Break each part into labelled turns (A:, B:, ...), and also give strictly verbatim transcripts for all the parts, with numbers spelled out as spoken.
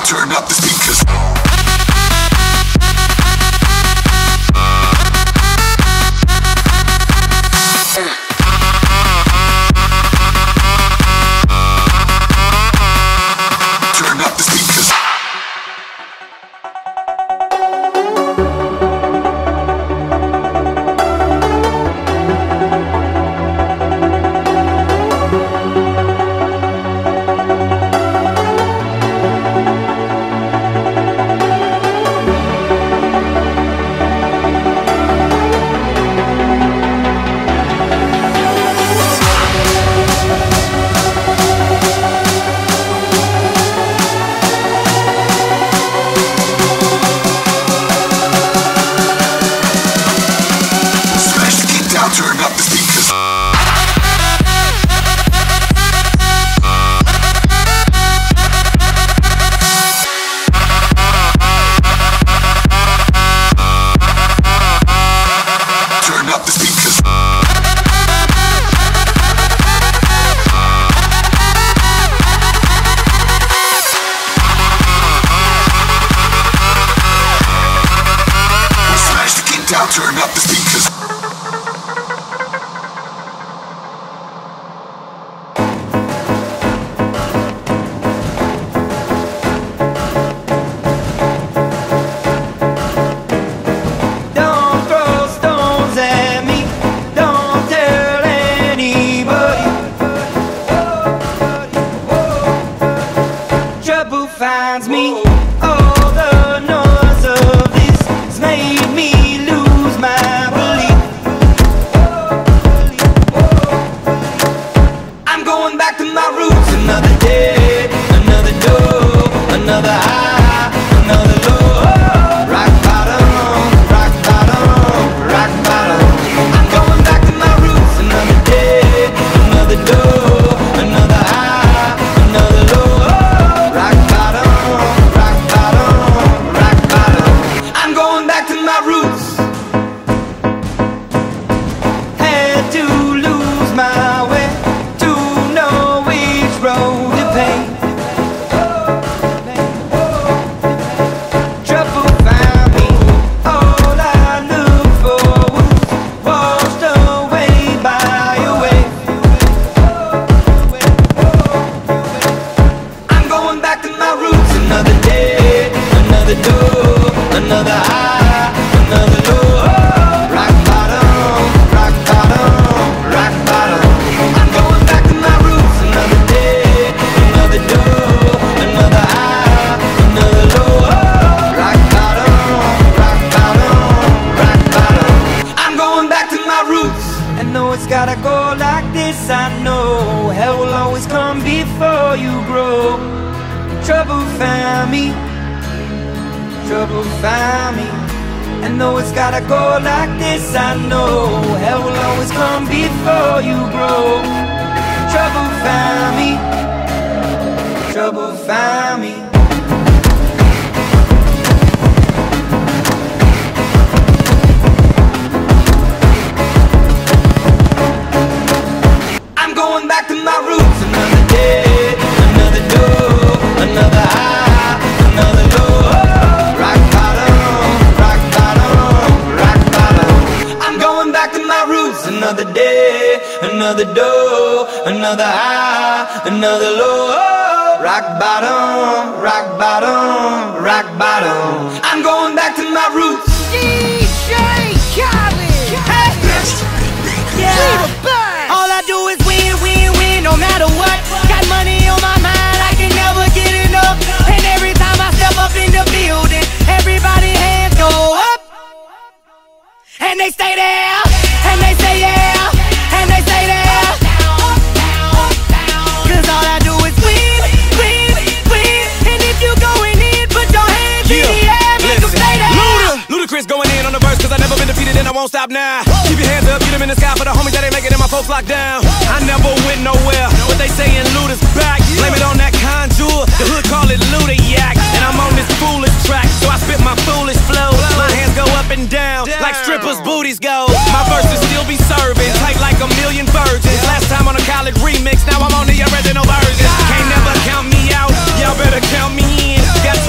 A: down, turn up the speakers. Turn up the speakers. Turn up the speakers.
B: Don't throw stones at me. Don't tell anybody. Trouble finds me. All the noise of this has made me lose my belief. I'm going back to my roots. Another day, another door, another high, another low. Rock bottom, rock bottom, rock bottom. I'm going back to my roots. Another day, another door, another high, another low. Rock bottom, rock bottom, rock bottom. I'm going back to my roots. Had to lose my way to know which road to paint. Trouble found me. All I looked for was washed away by a wave. I'm going back to my roots. Another day, another door, another high, another low. Rock bottom, rock bottom, rock bottom. I'm going back to my roots. Another day, another door, another high, another low. Rock bottom, rock bottom, rock bottom. I'm going back to my roots. And though it's gotta go like this, I know hell will always come before you grow. Trouble found me. Trouble found me. And though it's gotta go like this, I know hell will always come before you grow. Trouble found me. Trouble found me. I'm going back to my roots. Another day, another door, another high, another low. Rock bottom, rock bottom, rock bottom. I'm going back to my roots. Another day, another door, another high, another low. Rock bottom, rock bottom, rock bottom. I'm going back to my roots.
C: D J Khaled. Hey. Yeah. All I do is win, win, win, no matter what. Got money on my mind, I can never get enough. And every time I step up in the building, everybody hands go up. And they stay there, and they say yeah, and they say there. Cause all I do is win, win, win. And if you going in, put your hands in the air, make them stay there.
D: Luda, Ludacris going in on the verse, cause I never been defeated and I won't stop now. Keep your hands up, get them in the sky for the homies that ain't making it, my folks locked down. I never went nowhere, but they saying Luda's back. Blame it on that conjure, the hood call it Luda Yak. And I'm on this foolish track, so I spit my foolish flow. My hands go up and down, like strippers' booties go. My verses still be serving, tight like a million virgins. Last time on a college remix, now I'm on the original version. Can't never count me out, y'all better count me in. Got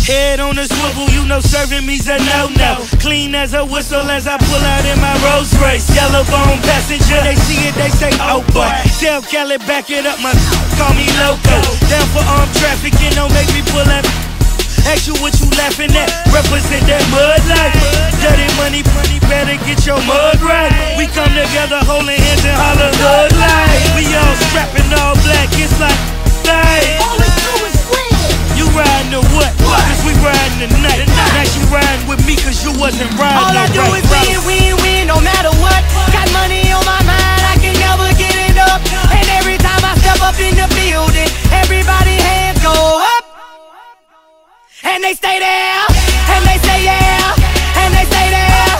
E: Head on a swivel, you know serving me's a no-no. Clean as a whistle as I pull out in my Rolls Royce. Yellow bone passenger, they see it, they say, oh boy. Tell Cali, back it up, my call me loco. Down for armed trafficking, don't make me pull that. Ask you what you laughing at, represent that mud life. Dirty money, money, better get your mud right. We come together holding hands and holler hood life. We all strapping all black, it's like life.
F: All we do is win.
E: You riding or what? Cause we riding tonight. Now she riding with me cause you wasn't riding.
C: All I do is win, win, win, no matter what. Got money on my mind, I can never get it up. And every time I step up in the building, everybody hands go up. And they stay there, and they say yeah, and they stay there.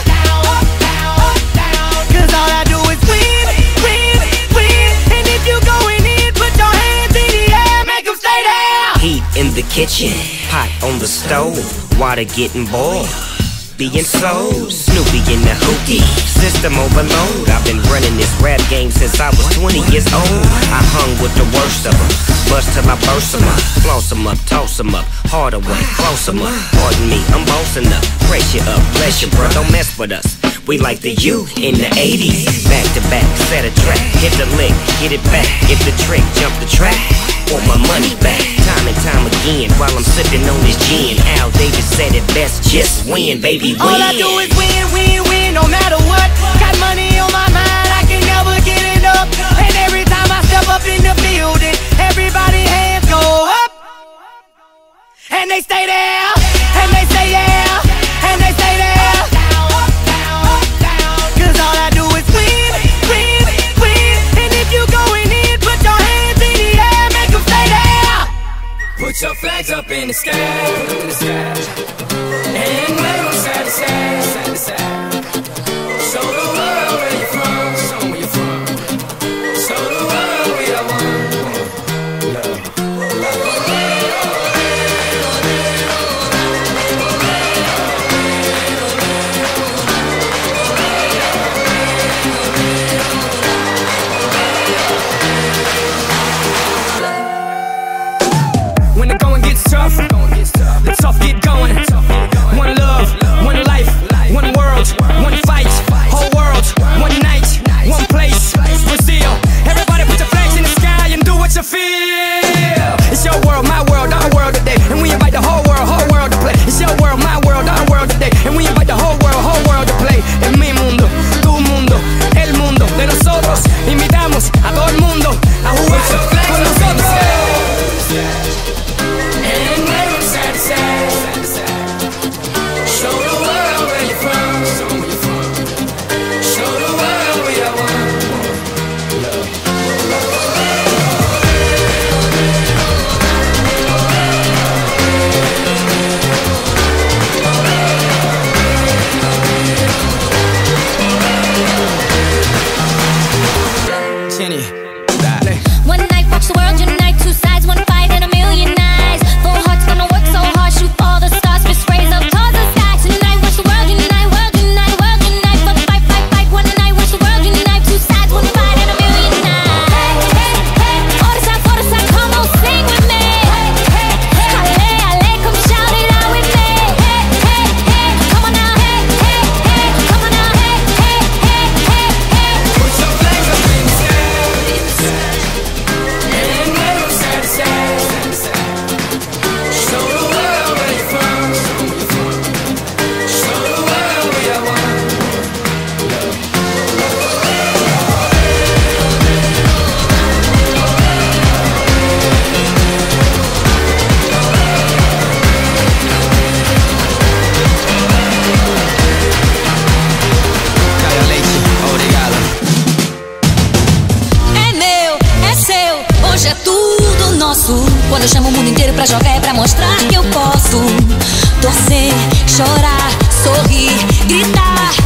C: Cause all I do is win, win, win. And if you going in, put your hands in the air, make them stay there.
G: Heat in the kitchen, pot on the stove, water getting boiled. Being sold, Snoopy in the hookie, system overload. I've been running this rap game since I was twenty years old. I hung with the worst of them, bust till I burst them up. Floss them up, toss them up, harder way, close them up. Pardon me, I'm bossing up, brace you up, bless you bro, don't mess with us. We like the U in the eighties, back to back, set a track, hit the lick, get it back, get the trick, jump the track. Want my money back, time and time again, while I'm sipping on this gin. Al Davis said it best, just win, baby, win.
C: All I do is win, win, win, no matter what. Got money on my mind, I can never get it up. And every time I step up in the building, everybody hands go up. And they stay there, and they say yeah, and they stay there. Cause all I do is win, win, win. And if you going in, put your hands in the air, make them stay there.
B: Put your flags up in the sky, in the sky. And wave them side to side, side to side. Show the world where you're from, show them where you're from. Show the world we are one. Love, love. When the going gets tough, the tough get going. One love, one life, one world, one fight. Whole world, one night, one place. Brazil, everybody put your flags in the sky and do what you feel. It's your world, my world, our world today. And we invite the whole world, whole world to play. It's your world, my world, our world today. And we invite the whole world, whole world to play. En mi mundo, tu mundo, el mundo de nosotros. Invitamos a todo el mundo a jugar con nosotros. And wave them side to side, side to side. Show the world where you're from, show them where you're from. Show the world we are one. Love, Jenny, dale.
F: One night, watch the world unite. Two sides, one fight, and a million eyes. Full hearts gonna work so hard, shoot all the stars, fist raise up towards the sky. Tonight, watch the world unite, world unite, world unite. For the fight, fight, fight. One night, watch the world unite. Two sides, one fight, and a million eyes. Hey, hey, hey. Forza, forza, come on, sing with me. Hey, hey, hey. Ale, ale, come shout it out with me. Hey, hey, hey. Come on now. Hey, hey, hey. Come on now. Hey, hey, hey, hey, hey.
B: Put your flags up in the sky, and wave them side to side, side to side. Show the world where you're from, show them where you're from. Show the world we are one. Calla leite, obrigado.
F: É meu, é seu, hoje é tudo nosso. Quando eu chamo o mundo inteiro pra jogar é pra mostrar que eu posso torcer, chorar, sorrir, gritar.